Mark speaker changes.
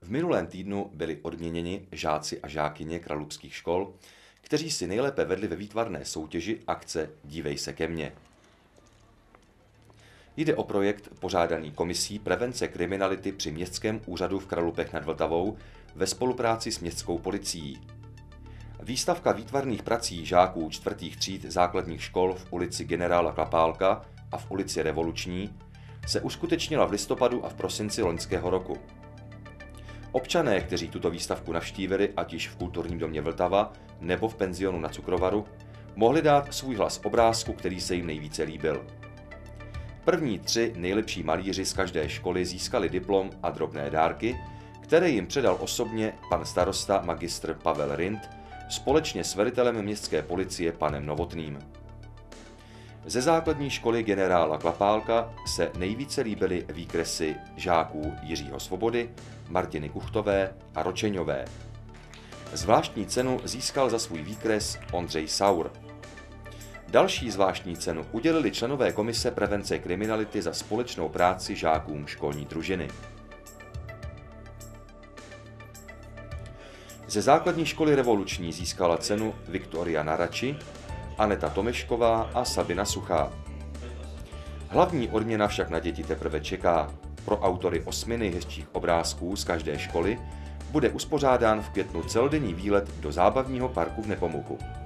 Speaker 1: V minulém týdnu byli odměněni žáci a žákyně kralupských škol, kteří si nejlépe vedli ve výtvarné soutěži akce Dívej se ke mně. Jde o projekt pořádaný Komisí prevence kriminality při Městském úřadu v Kralupech nad Vltavou ve spolupráci s městskou policií. Výstavka výtvarných prací žáků 4. tříd základních škol v ulici Generála Klapálka a v ulici Revoluční se uskutečnila v listopadu a v prosinci loňského roku. Občané, kteří tuto výstavku navštívili, ať již v Kulturním domě Vltava nebo v penzionu na Cukrovaru, mohli dát svůj hlas obrázku, který se jim nejvíce líbil. První 3 nejlepší malíři z každé školy získali diplom a drobné dárky, které jim předal osobně pan starosta magistr Pavel Rindt společně s velitelem městské policie panem Novotným. Ze základní školy Generála Klapálka se nejvíce líbily výkresy žáků Jiřího Svobody, Martiny Kuchtové a Ročeňové. Zvláštní cenu získal za svůj výkres Ondřej Saur. Další zvláštní cenu udělili členové Komise prevence kriminality za společnou práci žákům školní družiny. Ze základní školy Revoluční získala cenu Viktoria Narači, Aneta Tomešková a Sabina Suchá. Hlavní odměna však na děti teprve čeká. Pro autory 8 nejhezčích obrázků z každé školy bude uspořádán v květnu celodenní výlet do zábavního parku v Nepomuku.